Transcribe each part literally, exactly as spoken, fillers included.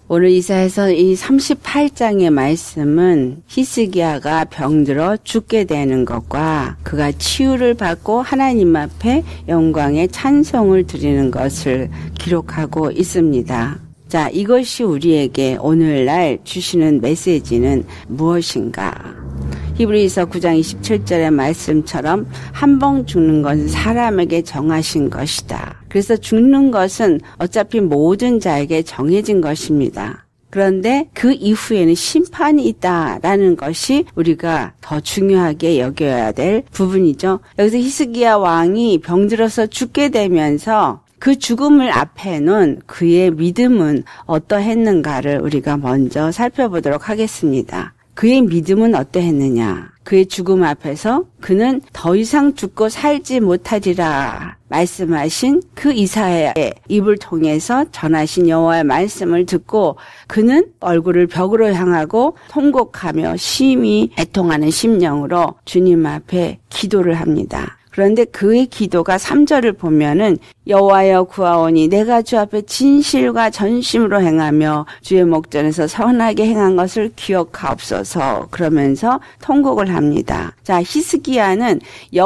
오늘 이사야서 이 삼십팔 장의 말씀은 히스기야가 병들어 죽게 되는 것과 그가 치유를 받고 하나님 앞에 영광의 찬송을 드리는 것을 기록하고 있습니다. 자, 이것이 우리에게 오늘날 주시는 메시지는 무엇인가? 히브리서 구 장 이십칠 절의 말씀처럼 한 번 죽는 것은 사람에게 정하신 것이다. 그래서 죽는 것은 어차피 모든 자에게 정해진 것입니다. 그런데 그 이후에는 심판이 있다라는 것이 우리가 더 중요하게 여겨야 될 부분이죠. 여기서 히스기야 왕이 병들어서 죽게 되면서 그 죽음을 앞에 놓은 그의 믿음은 어떠했는가를 우리가 먼저 살펴보도록 하겠습니다. 그의 믿음은 어떠했느냐? 그의 죽음 앞에서 그는 더 이상 죽고 살지 못하리라 말씀하신 그 이사야의 입을 통해서 전하신 여호와의 말씀을 듣고 그는 얼굴을 벽으로 향하고 통곡하며 심히 애통하는 심령으로 주님 앞에 기도를 합니다. 그런데 그의 기도가 삼 절을 보면은 여호와여 구하오니 내가 주 앞에 진실과 전심으로 행하며 주의 목전에서 선하게 행한 것을 기억하옵소서 그러면서 통곡을 합니다. 자, 히스기야는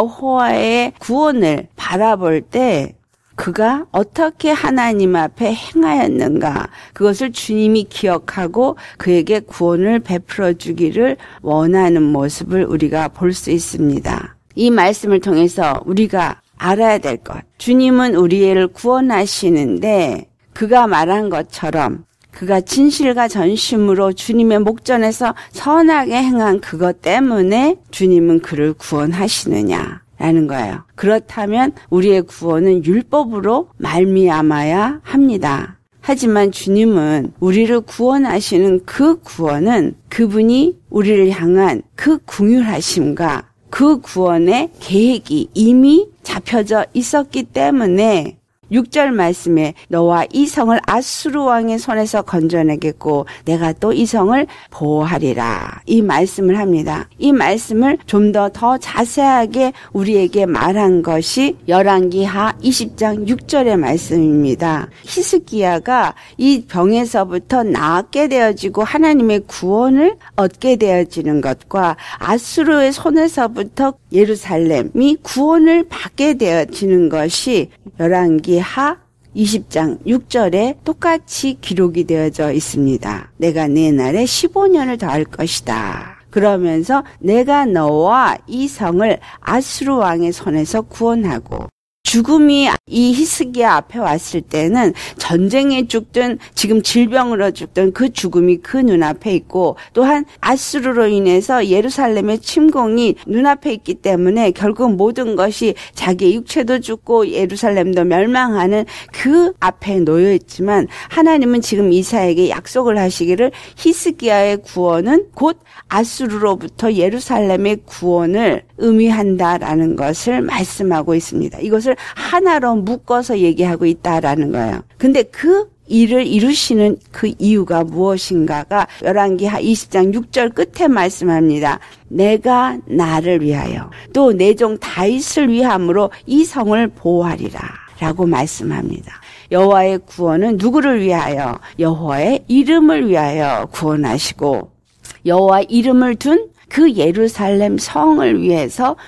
여호와의 구원을 바라볼 때 그가 어떻게 하나님 앞에 행하였는가 그것을 주님이 기억하고 그에게 구원을 베풀어 주기를 원하는 모습을 우리가 볼 수 있습니다. 이 말씀을 통해서 우리가 알아야 될 것. 주님은 우리를 구원하시는데 그가 말한 것처럼 그가 진실과 전심으로 주님의 목전에서 선하게 행한 그것 때문에 주님은 그를 구원하시느냐라는 거예요. 그렇다면 우리의 구원은 율법으로 말미암아야 합니다. 하지만 주님은 우리를 구원하시는 그 구원은 그분이 우리를 향한 그 긍휼하심과 그 구원의 계획이 이미 잡혀져 있었기 때문에 육 절 말씀에 너와 이 성을 아수르 왕의 손에서 건져내겠고 내가 또 이 성을 보호하리라 이 말씀을 합니다. 이 말씀을 좀 더 더 자세하게 우리에게 말한 것이 열왕기하 이십 장 육 절의 말씀입니다. 히스기야가 이 병에서부터 낫게 되어지고 하나님의 구원을 얻게 되어지는 것과 아수르의 손에서부터 예루살렘이 구원을 받게 되어지는 것이 열왕기하 이십 장 육 절에 똑같이 기록이 되어져 있습니다. 내가 내 날에 십오 년을 더할 것이다. 그러면서 내가 너와 이 성을 아수르 왕의 손에서 구원하고 죽음이 이 히스기야 앞에 왔을 때는 전쟁에 죽든 지금 질병으로 죽든 그 죽음이 그 눈앞에 있고 또한 아수르로 인해서 예루살렘의 침공이 눈앞에 있기 때문에 결국 모든 것이 자기의 육체도 죽고 예루살렘도 멸망하는 그 앞에 놓여 있지만 하나님은 지금 이사야에게 약속을 하시기를 히스기야의 구원은 곧 아수르로부터 예루살렘의 구원을 의미한다라는 것을 말씀하고 있습니다. 이것을 하나로 묶어서 얘기하고 있다라는 거예요. 근데 그 일을 이루시는 그 이유가 무엇인가가 열왕기하 이십 장 육 절 끝에 말씀합니다. 내가 나를 위하여 또 내 종 다윗을 위함으로 이 성을 보호하리라 라고 말씀합니다. 여호와의 구원은 누구를 위하여? 여호와의 이름을 위하여 구원하시고 여호와 이름을 둔 그 예루살렘 성을 위해서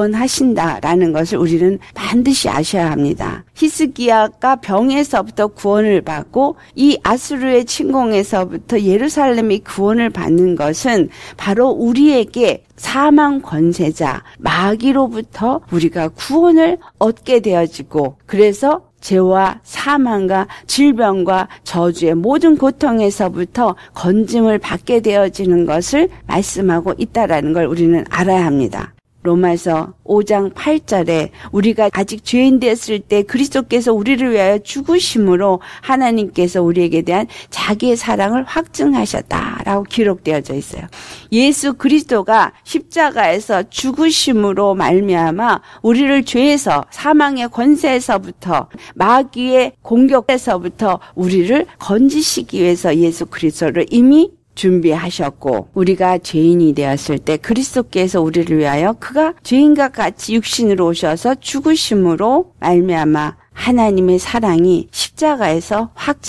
구원하신다라는 것을 우리는 반드시 아셔야 합니다. 히스기야가 병에서부터 구원을 받고 이 아수르의 침공에서부터 예루살렘이 구원을 받는 것은 바로 우리에게 사망 권세자 마귀로부터 우리가 구원을 얻게 되어지고 그래서 죄와 사망과 질병과 저주의 모든 고통에서부터 건짐을 받게 되어지는 것을 말씀하고 있다라는 걸 우리는 알아야 합니다. 로마서 오 장 팔 절에 우리가 아직 죄인 됐을 때 그리스도께서 우리를 위하여 죽으심으로 하나님께서 우리에게 대한 자기의 사랑을 확증하셨다라고 기록되어져 있어요. 예수 그리스도가 십자가에서 죽으심으로 말미암아 우리를 죄에서 사망의 권세에서부터 마귀의 공격에서부터 우리를 건지시기 위해서 예수 그리스도를 이미 준비하셨고 우리가 죄인이 되었을 때 그리스도께서 우리를 위하여 그가 죄인과 같이 육신으로 오셔서 죽으심으로 말미암아 하나님의 사랑이 십자가에서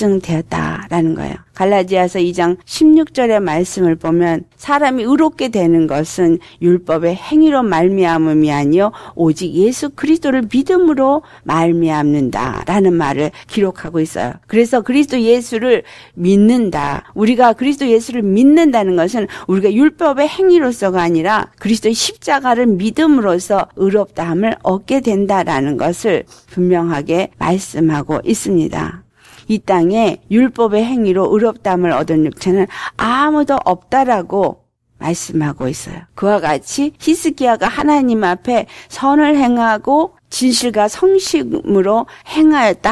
확증되었다라는 거예요. 갈라디아서 이 장 십육 절의 말씀을 보면 사람이 의롭게 되는 것은 율법의 행위로 말미암음이 아니요 오직 예수 그리스도를 믿음으로 말미암는다라는 말을 기록하고 있어요. 그래서 그리스도 예수를 믿는다. 우리가 그리스도 예수를 믿는다는 것은 우리가 율법의 행위로서가 아니라 그리스도의 십자가를 믿음으로써 의롭다함을 얻게 된다라는 것을 분명하게 말씀하고 있습니다. 이 땅에 율법의 행위로 의롭다함을 얻은 육체는 아무도 없다라고 말씀하고 있어요. 그와 같이 히스기야가 하나님 앞에 선을 행하고 진실과 성심으로 행하였다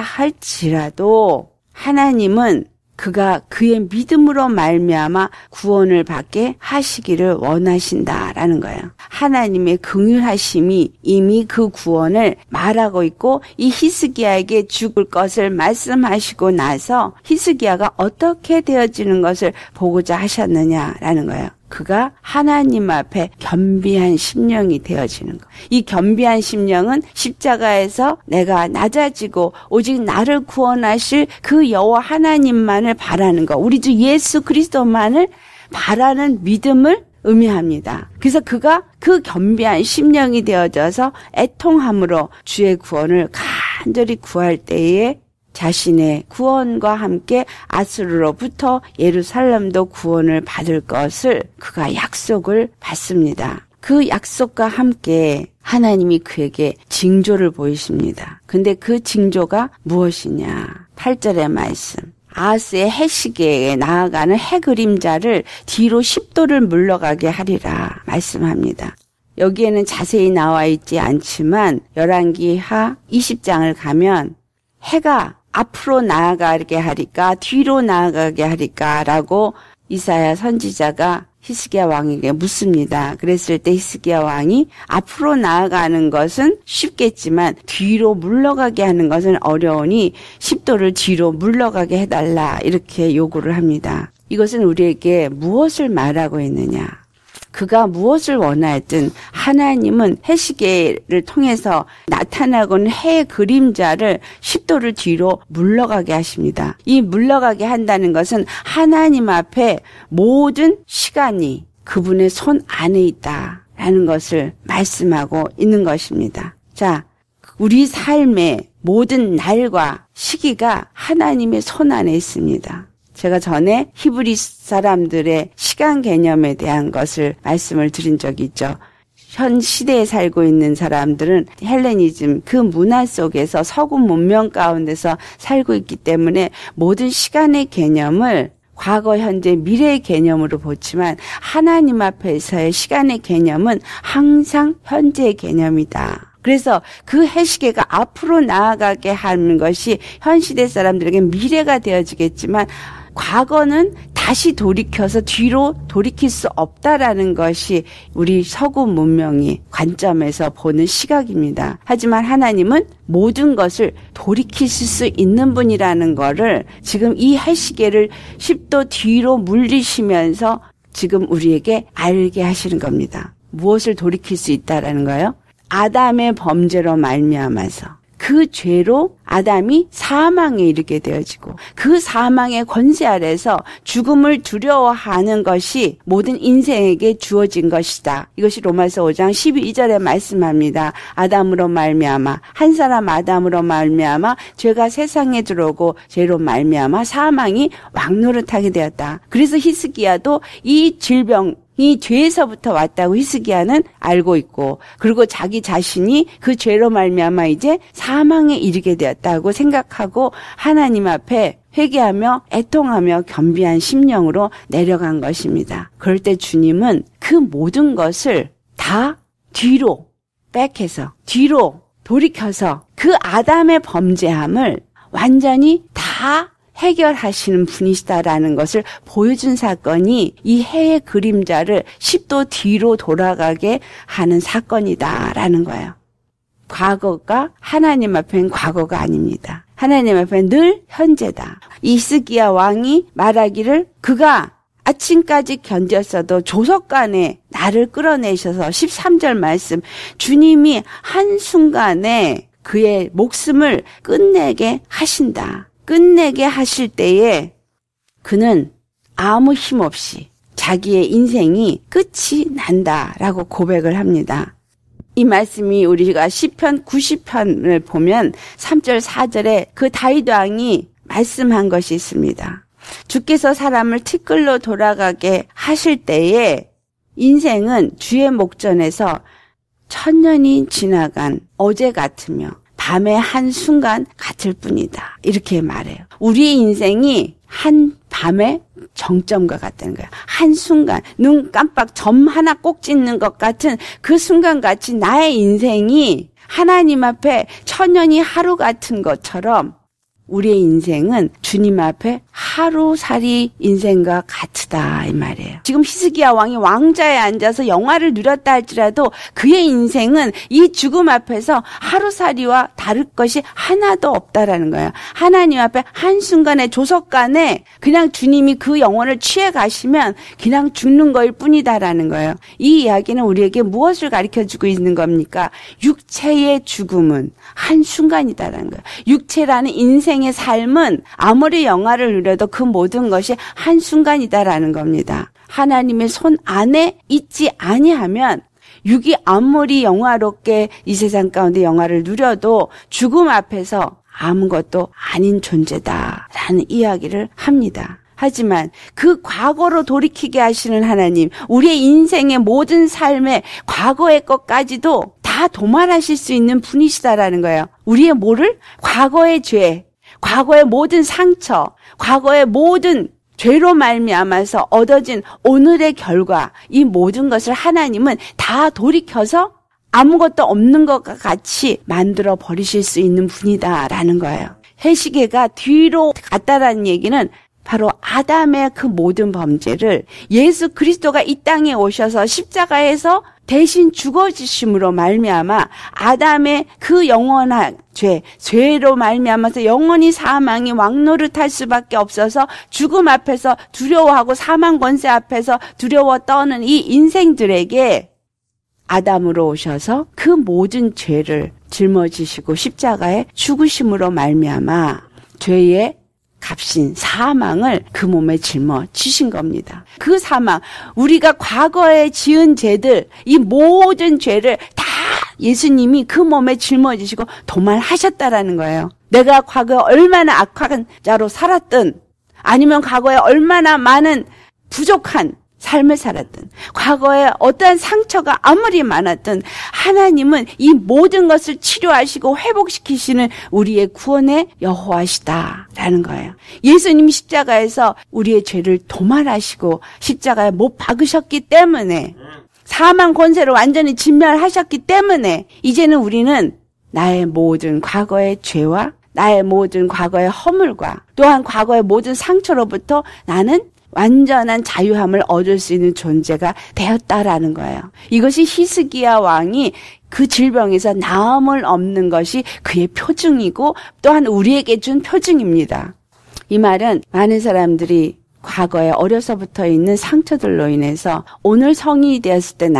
할지라도 하나님은 그가 그의 믿음으로 말미암아 구원을 받게 하시기를 원하신다라는 거예요. 하나님의 긍휼하심이 이미 그 구원을 말하고 있고 이 히스기야에게 죽을 것을 말씀하시고 나서 히스기야가 어떻게 되어지는 것을 보고자 하셨느냐라는 거예요. 그가 하나님 앞에 겸비한 심령이 되어지는 것. 이 겸비한 심령은 십자가에서 내가 낮아지고 오직 나를 구원하실 그 여호와 하나님만을 바라는 것. 우리 주 예수 그리스도만을 바라는 믿음을 의미합니다. 그래서 그가 그 겸비한 심령이 되어져서 애통함으로 주의 구원을 간절히 구할 때에 자신의 구원과 함께 아수르로부터 예루살렘도 구원을 받을 것을 그가 약속을 받습니다. 그 약속과 함께 하나님이 그에게 징조를 보이십니다. 근데 그 징조가 무엇이냐? 팔 절의 말씀. 아하스의 해시계에 나아가는 해 그림자를 뒤로 십 도를 물러가게 하리라 말씀합니다. 여기에는 자세히 나와 있지 않지만 열왕기하 이십 장을 가면 해가 앞으로 나아가게 하리까 뒤로 나아가게 하리까 라고 이사야 선지자가 히스기야 왕에게 묻습니다. 그랬을 때 히스기야 왕이 앞으로 나아가는 것은 쉽겠지만 뒤로 물러가게 하는 것은 어려우니 십 도를 뒤로 물러가게 해달라 이렇게 요구를 합니다. 이것은 우리에게 무엇을 말하고 있느냐? 그가 무엇을 원하였든 하나님은 해시계를 통해서 나타나고는 해의 그림자를 십 도를 뒤로 물러가게 하십니다. 이 물러가게 한다는 것은 하나님 앞에 모든 시간이 그분의 손 안에 있다라는 것을 말씀하고 있는 것입니다. 자, 우리 삶의 모든 날과 시기가 하나님의 손 안에 있습니다. 제가 전에 히브리 사람들의 시간 개념에 대한 것을 말씀을 드린 적이 있죠. 현 시대에 살고 있는 사람들은 헬레니즘 그 문화 속에서 서구 문명 가운데서 살고 있기 때문에 모든 시간의 개념을 과거, 현재, 미래의 개념으로 보지만 하나님 앞에서의 시간의 개념은 항상 현재의 개념이다. 그래서 그 해시계가 앞으로 나아가게 하는 것이 현 시대 사람들에게 미래가 되어지겠지만 과거는 다시 돌이켜서 뒤로 돌이킬 수 없다라는 것이 우리 서구 문명의 관점에서 보는 시각입니다. 하지만 하나님은 모든 것을 돌이키실 수 있는 분이라는 것을 지금 이 해시계를 십 도 뒤로 물리시면서 지금 우리에게 알게 하시는 겁니다. 무엇을 돌이킬 수 있다라는 거예요? 아담의 범죄로 말미암아서 그 죄로 아담이 사망에 이르게 되어지고 그 사망의 권세 아래서 죽음을 두려워하는 것이 모든 인생에게 주어진 것이다. 이것이 로마서 오 장 십이 절에 말씀합니다. 아담으로 말미암아 한 사람 아담으로 말미암아 죄가 세상에 들어오고 죄로 말미암아 사망이 왕노릇하게 되었다. 그래서 히스기야도 이 질병 이 죄에서부터 왔다고 히스기야는 알고 있고 그리고 자기 자신이 그 죄로 말미암아 이제 사망에 이르게 되었다고 생각하고 하나님 앞에 회개하며 애통하며 겸비한 심령으로 내려간 것입니다. 그럴 때 주님은 그 모든 것을 다 뒤로 백해서 뒤로 돌이켜서 그 아담의 범죄함을 완전히 다 해결하시는 분이시다라는 것을 보여준 사건이 이 해의 그림자를 십 도 뒤로 돌아가게 하는 사건이다라는 거예요. 과거가 하나님 앞엔 과거가 아닙니다. 하나님 앞엔 늘 현재다. 히스기야 왕이 말하기를 그가 아침까지 견뎠어도 조석간에 나를 끌어내셔서 십삼 절 말씀 주님이 한순간에 그의 목숨을 끝내게 하신다. 끝내게 하실 때에 그는 아무 힘 없이 자기의 인생이 끝이 난다라고 고백을 합니다. 이 말씀이 우리가 시편 구십 편을 보면 삼 절 사 절에 그 다윗 왕이 말씀한 것이 있습니다. 주께서 사람을 티끌로 돌아가게 하실 때에 인생은 주의 목전에서 천년이 지나간 어제 같으며 밤의 한순간 같을 뿐이다. 이렇게 말해요. 우리의 인생이 한 밤의 정점과 같다는 거예요. 한순간 눈 깜빡 점 하나 꼭 찢는 것 같은 그 순간같이 나의 인생이 하나님 앞에 천년이 하루 같은 것처럼 우리의 인생은 주님 앞에 하루살이 인생과 같으다 이 말이에요. 지금 히스기야 왕이 왕좌에 앉아서 영화를 누렸다 할지라도 그의 인생은 이 죽음 앞에서 하루살이와 다를 것이 하나도 없다라는 거예요. 하나님 앞에 한순간의 조석간에 그냥 주님이 그 영혼을 취해 가시면 그냥 죽는 거일 뿐이다라는 거예요. 이 이야기는 우리에게 무엇을 가르쳐주고 있는 겁니까? 육체의 죽음은 한순간이다라는 거예요. 육체라는 인생 의 삶은 아무리 영화를 누려도 그 모든 것이 한순간이다라는 겁니다. 하나님의 손 안에 있지 아니하면 육이 아무리 영화롭게 이 세상 가운데 영화를 누려도 죽음 앞에서 아무것도 아닌 존재다라는 이야기를 합니다. 하지만 그 과거로 돌이키게 하시는 하나님, 우리의 인생의 모든 삶의 과거의 것까지도 다 도말하실 수 있는 분이시다라는 거예요. 우리의 뭐를? 과거의 죄, 과거의 모든 상처, 과거의 모든 죄로 말미암아서 얻어진 오늘의 결과, 이 모든 것을 하나님은 다 돌이켜서 아무것도 없는 것과 같이 만들어 버리실 수 있는 분이다라는 거예요. 해시계가 뒤로 갔다라는 얘기는 바로 아담의 그 모든 범죄를 예수 그리스도가 이 땅에 오셔서 십자가에서 대신 죽어지심으로 말미암아 아담의 그 영원한 죄, 죄로 말미암아서 영원히 사망이 왕노릇할 수밖에 없어서 죽음 앞에서 두려워하고 사망 권세 앞에서 두려워 떠는 이 인생들에게 아담으로 오셔서 그 모든 죄를 짊어지시고 십자가에 죽으심으로 말미암아 죄의 값인 사망을 그 몸에 짊어지신 겁니다. 그 사망, 우리가 과거에 지은 죄들, 이 모든 죄를 다 예수님이 그 몸에 짊어지시고 도말하셨다라는 거예요. 내가 과거에 얼마나 악한 자로 살았든 아니면 과거에 얼마나 많은 부족한 삶을 살았든 과거에 어떠한 상처가 아무리 많았든 하나님은 이 모든 것을 치료하시고 회복시키시는 우리의 구원의 여호와시다라는 거예요. 예수님이 십자가에서 우리의 죄를 도말하시고 십자가에 못 박으셨기 때문에 사망 권세를 완전히 진멸하셨기 때문에 이제는 우리는 나의 모든 과거의 죄와 나의 모든 과거의 허물과 또한 과거의 모든 상처로부터 나는 완전한 자유함을 얻을 수 있는 존재가 되었다라는 거예요. 이것이 히스기야 왕이 그 질병에서 나음을 얻는 것이 그의 표징이고 또한 우리에게 준 표징입니다. 이 말은 많은 사람들이 과거에 어려서부터 있는 상처들로 인해서 오늘 성인이 되었을 때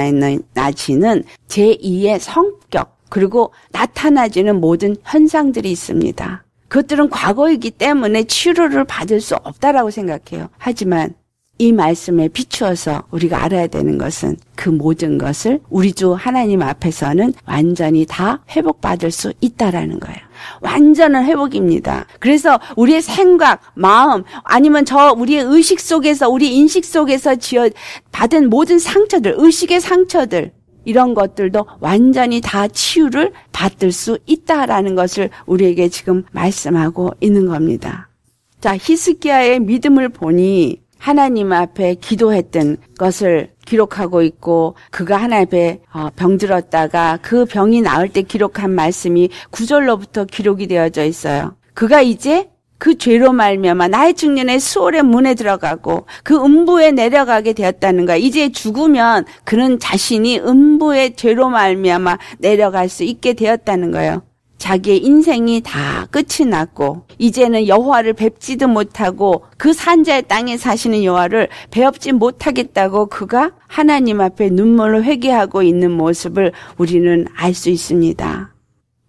나타나지는 제이의 성격 그리고 나타나지는 모든 현상들이 있습니다. 그것들은 과거이기 때문에 치료를 받을 수 없다라고 생각해요. 하지만 이 말씀에 비추어서 우리가 알아야 되는 것은 그 모든 것을 우리 주 하나님 앞에서는 완전히 다 회복받을 수 있다라는 거예요. 완전한 회복입니다. 그래서 우리의 생각, 마음 아니면 저 우리의 의식 속에서 우리 인식 속에서 지어 받은 모든 상처들, 의식의 상처들 이런 것들도 완전히 다 치유를 받을 수 있다라는 것을 우리에게 지금 말씀하고 있는 겁니다. 자, 히스기야의 믿음을 보니 하나님 앞에 기도했던 것을 기록하고 있고 그가 하나님 앞에 병들었다가 그 병이 나을 때 기록한 말씀이 구 절로부터 기록이 되어져 있어요. 그가 이제 그 죄로 말미암아 나의 중년에 수월의 문에 들어가고 그 음부에 내려가게 되었다는 거야. 이제 죽으면 그는 자신이 음부의 죄로 말미암아 내려갈 수 있게 되었다는 거예요. 자기의 인생이 다 끝이 났고 이제는 여호와를 뵙지도 못하고 그 산자의 땅에 사시는 여호와를 배웁지 못하겠다고 그가 하나님 앞에 눈물로 회개하고 있는 모습을 우리는 알 수 있습니다.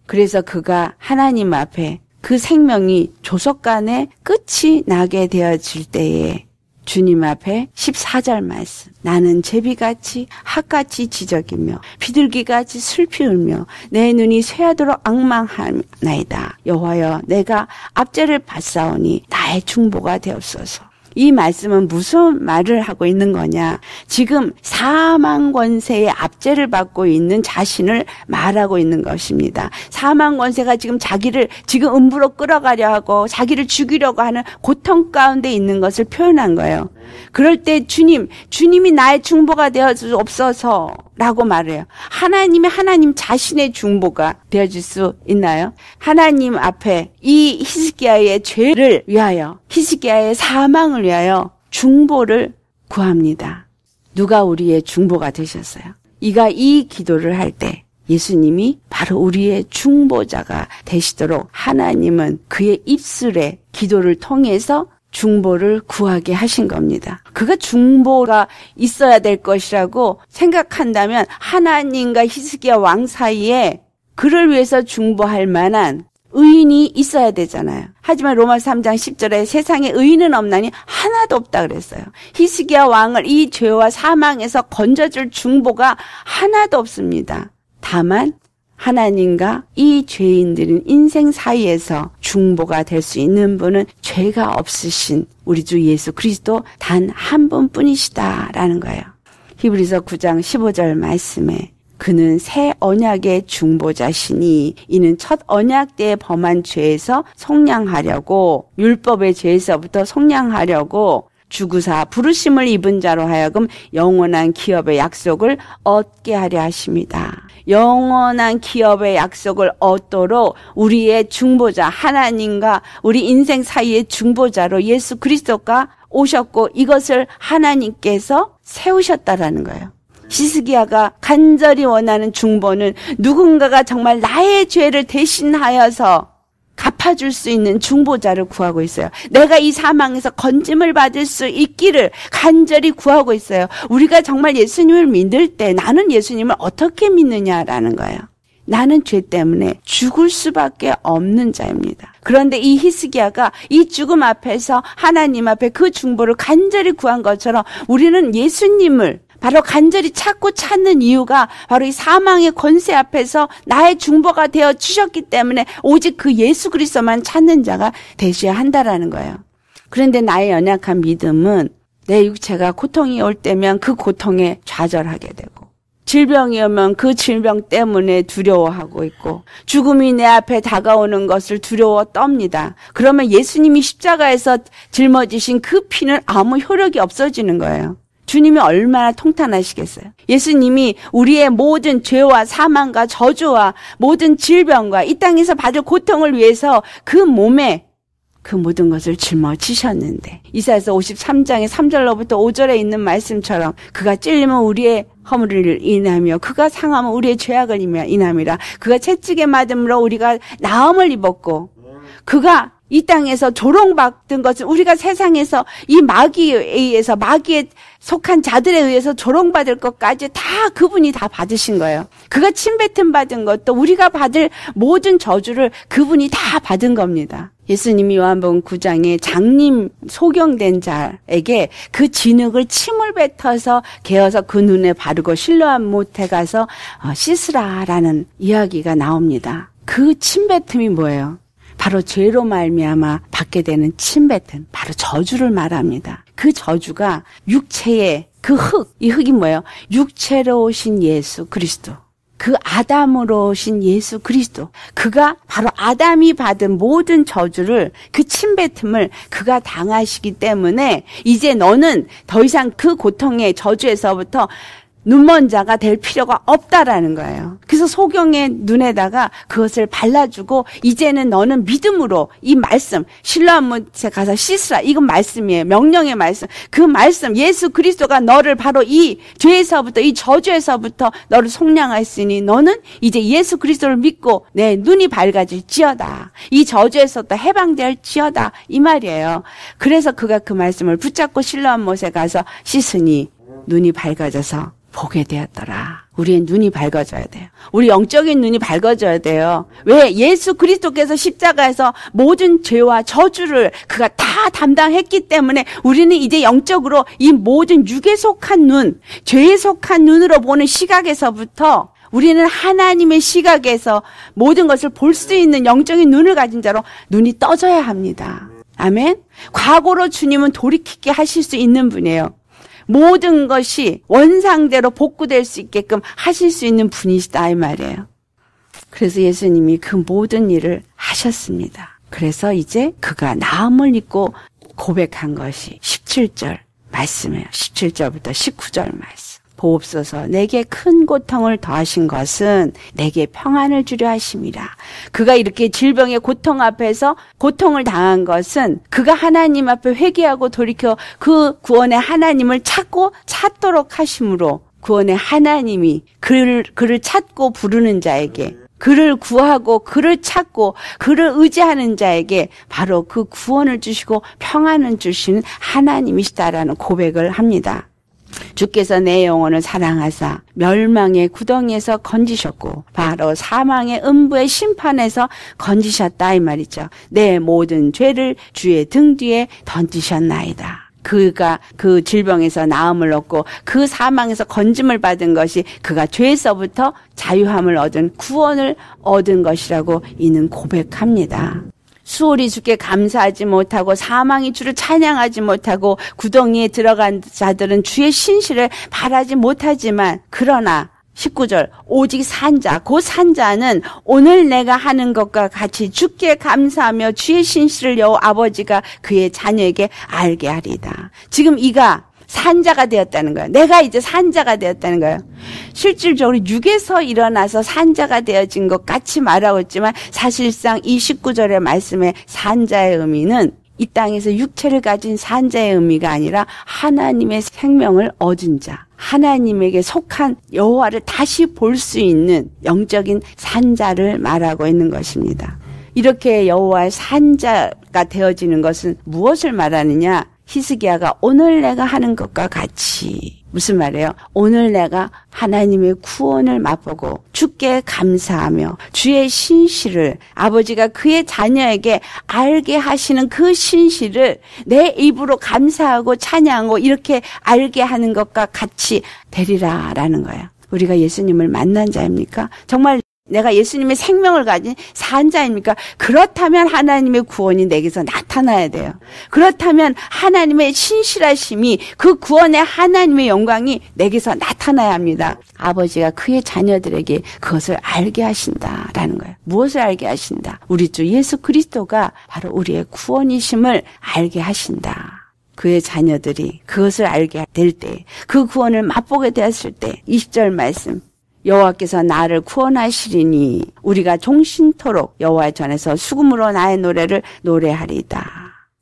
그래서 그가 하나님 앞에 그 생명이 조속간에 끝이 나게 되어질 때에 주님 앞에 십사 절 말씀. 나는 제비같이 핫같이 지적이며 비둘기같이 슬피 울며 내 눈이 쇠하도록 앙망하나이다. 여호와여 내가 압제를 받사오니 나의 중보가 되옵소서. 이 말씀은 무슨 말을 하고 있는 거냐? 지금 사망 권세의 압제를 받고 있는 자신을 말하고 있는 것입니다. 사망 권세가 지금 자기를 지금 음부로 끌어가려 하고 자기를 죽이려고 하는 고통 가운데 있는 것을 표현한 거예요. 그럴 때 주님, 주님이 나의 중보가 되어주옵소서 라고 말해요. 하나님이 하나님 자신의 중보가 되어줄 수 있나요? 하나님 앞에 이 히스기야의 죄를 위하여, 히스기야의 사망을 위하여 중보를 구합니다. 누가 우리의 중보가 되셨어요? 이가 이 기도를 할 때 예수님이 바로 우리의 중보자가 되시도록 하나님은 그의 입술에 기도를 통해서 중보를 구하게 하신 겁니다. 그가 중보가 있어야 될 것이라고 생각한다면 하나님과 히스기야 왕 사이에 그를 위해서 중보할 만한 의인이 있어야 되잖아요. 하지만 로마 삼 장 십 절에 세상에 의인은 없나니 하나도 없다 그랬어요. 히스기야 왕을 이 죄와 사망에서 건져줄 중보가 하나도 없습니다. 다만 하나님과 이 죄인들인 인생 사이에서 중보가 될 수 있는 분은 죄가 없으신 우리 주 예수 그리스도 단 한 분뿐이시다라는 거예요. 히브리서 구 장 십오 절 말씀에 그는 새 언약의 중보자시니 이는 첫 언약 때에 범한 죄에서 속량하려고 율법의 죄에서부터 속량하려고 주구사 부르심을 입은 자로 하여금 영원한 기업의 약속을 얻게 하려 하십니다. 영원한 기업의 약속을 얻도록 우리의 중보자 하나님과 우리 인생 사이의 중보자로 예수 그리스도가 오셨고 이것을 하나님께서 세우셨다라는 거예요. 히스기야가 간절히 원하는 중보는 누군가가 정말 나의 죄를 대신하여서 갚아줄 수 있는 중보자를 구하고 있어요. 내가 이 사망에서 건짐을 받을 수 있기를 간절히 구하고 있어요. 우리가 정말 예수님을 믿을 때 나는 예수님을 어떻게 믿느냐라는 거예요. 나는 죄 때문에 죽을 수밖에 없는 자입니다. 그런데 이 히스기야가 이 죽음 앞에서 하나님 앞에 그 중보를 간절히 구한 것처럼 우리는 예수님을 바로 간절히 찾고 찾는 이유가 바로 이 사망의 권세 앞에서 나의 중보가 되어 주셨기 때문에 오직 그 예수 그리스도만 찾는 자가 되셔야 한다라는 거예요. 그런데 나의 연약한 믿음은 내 육체가 고통이 올 때면 그 고통에 좌절하게 되고 질병이 오면 그 질병 때문에 두려워하고 있고 죽음이 내 앞에 다가오는 것을 두려워 떱니다. 그러면 예수님이 십자가에서 짊어지신 그 피는 아무 효력이 없어지는 거예요. 주님이 얼마나 통탄하시겠어요. 예수님이 우리의 모든 죄와 사망과 저주와 모든 질병과 이 땅에서 받을 고통을 위해서 그 몸에 그 모든 것을 짊어지셨는데 이사야서 오십삼 장의 삼 절로부터 오 절에 있는 말씀처럼 그가 찔리면 우리의 허물을 인하며 그가 상하면 우리의 죄악을 인함이라. 그가 채찍에 맞음으로 우리가 나음을 입었고 그가 이 땅에서 조롱받은 것은 우리가 세상에서 이 마귀에 의해서 마귀에 속한 자들에 의해서 조롱받을 것까지 다 그분이 다 받으신 거예요. 그가 침뱉음 받은 것도 우리가 받을 모든 저주를 그분이 다 받은 겁니다. 예수님이 요한복음 구 장에 장님 소경된 자에게 그 진흙을 침을 뱉어서 개어서 그 눈에 바르고 실로암 못에 가서 씻으라라는 이야기가 나옵니다. 그 침뱉음이 뭐예요? 바로 죄로 말미암아 받게 되는 침뱉음, 바로 저주를 말합니다. 그 저주가 육체의 그 흙, 이 흙이 뭐예요? 육체로 오신 예수 그리스도. 그 아담으로 오신 예수 그리스도. 그가 바로 아담이 받은 모든 저주를 그 침뱉음을 그가 당하시기 때문에 이제 너는 더 이상 그 고통의 저주에서부터 눈먼 자가 될 필요가 없다라는 거예요. 그래서 소경의 눈에다가 그것을 발라주고 이제는 너는 믿음으로 이 말씀 실로암 못에 가서 씻으라. 이건 말씀이에요. 명령의 말씀. 그 말씀 예수 그리스도가 너를 바로 이 죄에서부터 이 저주에서부터 너를 속량하였으니 너는 이제 예수 그리스도를 믿고 내 눈이 밝아질지어다. 이 저주에서부터 해방될지어다. 이 말이에요. 그래서 그가 그 말씀을 붙잡고 실로암 못에 가서 씻으니 눈이 밝아져서 보게 되었더라. 우리의 눈이 밝아져야 돼요. 우리 영적인 눈이 밝아져야 돼요. 왜? 예수 그리스도께서 십자가에서 모든 죄와 저주를 그가 다 담당했기 때문에 우리는 이제 영적으로 이 모든 육에 속한 눈, 죄에 속한 눈으로 보는 시각에서부터 우리는 하나님의 시각에서 모든 것을 볼 수 있는 영적인 눈을 가진 자로 눈이 떠져야 합니다. 아멘? 과거로 주님은 돌이키게 하실 수 있는 분이에요. 모든 것이 원상대로 복구될 수 있게끔 하실 수 있는 분이시다 이 말이에요. 그래서 예수님이 그 모든 일을 하셨습니다. 그래서 이제 그가 나음을 입고 고백한 것이 십칠 절 말씀이에요. 십칠 절부터 십구 절 말씀. 보옵소서 내게 큰 고통을 더하신 것은 내게 평안을 주려 하심이라. 그가 이렇게 질병의 고통 앞에서 고통을 당한 것은 그가 하나님 앞에 회개하고 돌이켜 그 구원의 하나님을 찾고 찾도록 하심으로 구원의 하나님이 그를, 그를 찾고 부르는 자에게 그를 구하고 그를 찾고 그를 의지하는 자에게 바로 그 구원을 주시고 평안을 주시는 하나님이시다라는 고백을 합니다. 주께서 내 영혼을 사랑하사 멸망의 구덩이에서 건지셨고 바로 사망의 음부의 심판에서 건지셨다 이 말이죠. 내 모든 죄를 주의 등 뒤에 던지셨나이다. 그가 그 질병에서 나음을 얻고 그 사망에서 건짐을 받은 것이 그가 죄에서부터 자유함을 얻은 구원을 얻은 것이라고 이는 고백합니다. 수월이 주께 감사하지 못하고 사망이 주를 찬양하지 못하고 구덩이에 들어간 자들은 주의 신실을 바라지 못하지만 그러나 십구 절 오직 산자 그 산자는 오늘 내가 하는 것과 같이 주께 감사하며 주의 신실을 여호와 아버지가 그의 자녀에게 알게 하리다. 지금 이가 산자가 되었다는 거예요. 내가 이제 산자가 되었다는 거예요. 실질적으로 육에서 일어나서 산자가 되어진 것 같이 말하고 있지만 사실상 이 십구 절의 말씀에 산자의 의미는 이 땅에서 육체를 가진 산자의 의미가 아니라 하나님의 생명을 얻은 자, 하나님에게 속한 여호와를 다시 볼 수 있는 영적인 산자를 말하고 있는 것입니다. 이렇게 여호와의 산자가 되어지는 것은 무엇을 말하느냐? 히스기야가 오늘 내가 하는 것과 같이 무슨 말이에요? 오늘 내가 하나님의 구원을 맛보고 주께 감사하며 주의 신실을 아버지가 그의 자녀에게 알게 하시는 그 신실을 내 입으로 감사하고 찬양하고 이렇게 알게 하는 것과 같이 되리라라는 거예요. 우리가 예수님을 만난 자입니까? 정말 내가 예수님의 생명을 가진 산자입니까? 그렇다면 하나님의 구원이 내게서 나타나야 돼요. 그렇다면 하나님의 신실하심이 그 구원의 하나님의 영광이 내게서 나타나야 합니다. 아버지가 그의 자녀들에게 그것을 알게 하신다라는 거예요. 무엇을 알게 하신다? 우리 주 예수 그리스도가 바로 우리의 구원이심을 알게 하신다. 그의 자녀들이 그것을 알게 될 때, 그 구원을 맛보게 되었을 때 이십 절 말씀 여호와께서 나를 구원하시리니 우리가 종신토록 여호와의 전에서 수금으로 나의 노래를 노래하리다.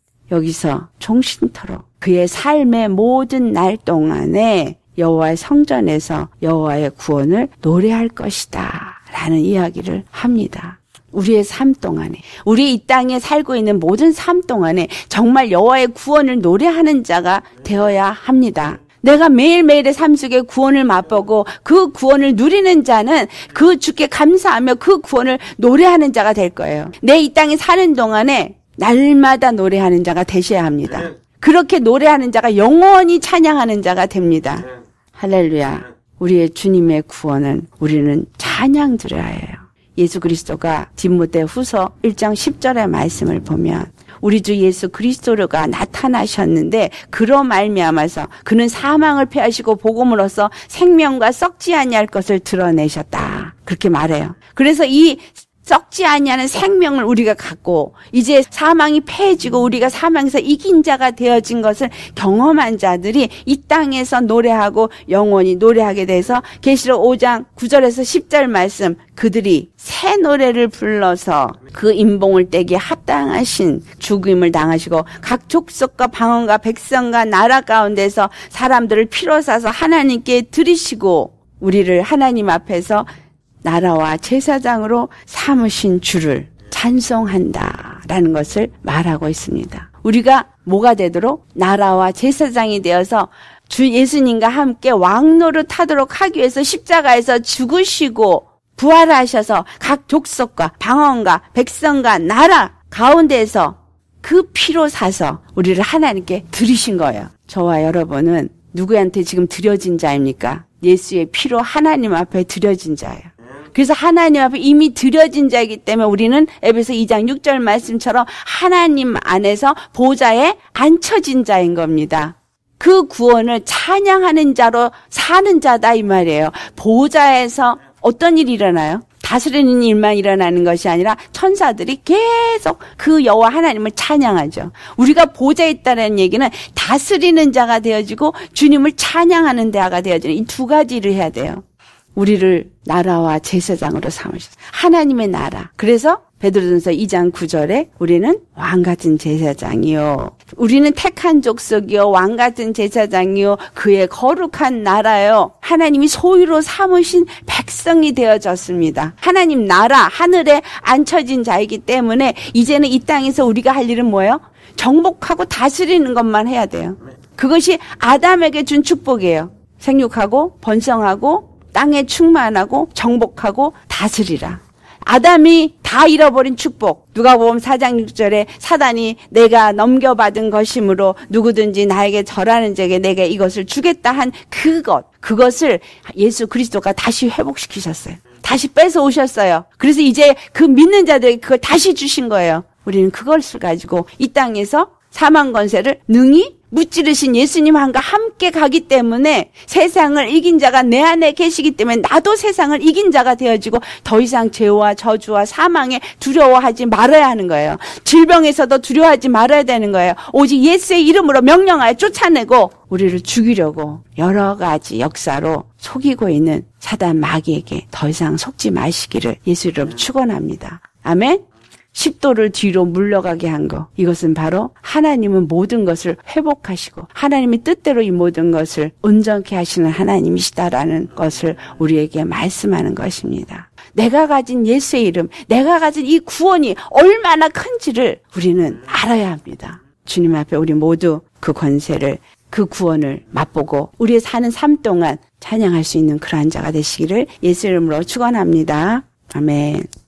여기서 종신토록 그의 삶의 모든 날 동안에 여호와의 성전에서 여호와의 구원을 노래할 것이다 라는 이야기를 합니다. 우리의 삶 동안에 우리 이 땅에 살고 있는 모든 삶 동안에 정말 여호와의 구원을 노래하는 자가 되어야 합니다. 내가 매일매일의 삶 속에 구원을 맛보고 그 구원을 누리는 자는 그 주께 감사하며 그 구원을 노래하는 자가 될 거예요. 내 이 땅에 사는 동안에 날마다 노래하는 자가 되셔야 합니다. 그렇게 노래하는 자가 영원히 찬양하는 자가 됩니다. 할렐루야. 우리의 주님의 구원은 우리는 찬양 드려야 해요. 예수 그리스도가 디모데 후서 일 장 십 절의 말씀을 보면 우리 주 예수 그리스도가 나타나셨는데 그로 말미암아서 그는 사망을 패하시고 복음으로써 생명과 썩지 아니할 것을 드러내셨다. 그렇게 말해요. 그래서 이 썩지 아니하는 생명을 우리가 갖고 이제 사망이 패해지고 우리가 사망에서 이긴 자가 되어진 것을 경험한 자들이 이 땅에서 노래하고 영원히 노래하게 돼서 계시록 오 장 구 절에서 십 절 말씀 그들이 새 노래를 불러서 그 임봉을 떼기에 합당하신 죽임을 당하시고 각 족속과 방언과 백성과 나라 가운데서 사람들을 피로 사서 하나님께 드리시고 우리를 하나님 앞에서 나라와 제사장으로 삼으신 주를 찬송한다라는 것을 말하고 있습니다. 우리가 뭐가 되도록 나라와 제사장이 되어서 주 예수님과 함께 왕노릇 하도록 하기 위해서 십자가에서 죽으시고 부활하셔서 각 족속과 방언과 백성과 나라 가운데에서 그 피로 사서 우리를 하나님께 드리신 거예요. 저와 여러분은 누구한테 지금 드려진 자입니까? 예수의 피로 하나님 앞에 드려진 자예요. 그래서 하나님 앞에 이미 드려진 자이기 때문에 우리는 에베소 이 장 육 절 말씀처럼 하나님 안에서 보좌에 앉혀진 자인 겁니다. 그 구원을 찬양하는 자로 사는 자다 이 말이에요. 보좌에서 어떤 일이 일어나요? 다스리는 일만 일어나는 것이 아니라 천사들이 계속 그 여호와 하나님을 찬양하죠. 우리가 보좌에 있다는 얘기는 다스리는 자가 되어지고 주님을 찬양하는 자가 되어지는 이 두 가지를 해야 돼요. 우리를 나라와 제사장으로 삼으셨어요. 하나님의 나라. 그래서 베드로전서 이 장 구 절에 우리는 왕같은 제사장이요. 우리는 택한 족속이요. 왕같은 제사장이요. 그의 거룩한 나라요. 하나님이 소유로 삼으신 백성이 되어졌습니다. 하나님 나라, 하늘에 앉혀진 자이기 때문에 이제는 이 땅에서 우리가 할 일은 뭐예요? 정복하고 다스리는 것만 해야 돼요. 그것이 아담에게 준 축복이에요. 생육하고 번성하고 땅에 충만하고 정복하고 다스리라. 아담이 다 잃어버린 축복. 누가복음 사 장 육 절에 사단이 내가 넘겨받은 것이므로 누구든지 나에게 절하는 자에게 내가 이것을 주겠다 한 그것. 그것을 예수 그리스도가 다시 회복시키셨어요. 다시 뺏어 오셨어요. 그래서 이제 그 믿는 자들에게 그걸 다시 주신 거예요. 우리는 그것을 가지고 이 땅에서 사망 권세를 능히 무찌르신 예수님과 함께 가기 때문에 세상을 이긴 자가 내 안에 계시기 때문에 나도 세상을 이긴 자가 되어지고 더 이상 죄와 저주와 사망에 두려워하지 말아야 하는 거예요. 질병에서도 두려워하지 말아야 되는 거예요. 오직 예수의 이름으로 명령하여 쫓아내고 우리를 죽이려고 여러 가지 역사로 속이고 있는 사단 마귀에게 더 이상 속지 마시기를 예수 이름으로 축원합니다. 아멘. 십도를 뒤로 물러가게 한 거. 이것은 바로 하나님은 모든 것을 회복하시고 하나님의 뜻대로 이 모든 것을 온전케 하시는 하나님이시다라는 것을 우리에게 말씀하는 것입니다. 내가 가진 예수의 이름, 내가 가진 이 구원이 얼마나 큰지를 우리는 알아야 합니다. 주님 앞에 우리 모두 그 권세를, 그 구원을 맛보고 우리의 사는 삶 동안 찬양할 수 있는 그러한 자가 되시기를 예수 이름으로 축원합니다. 아멘.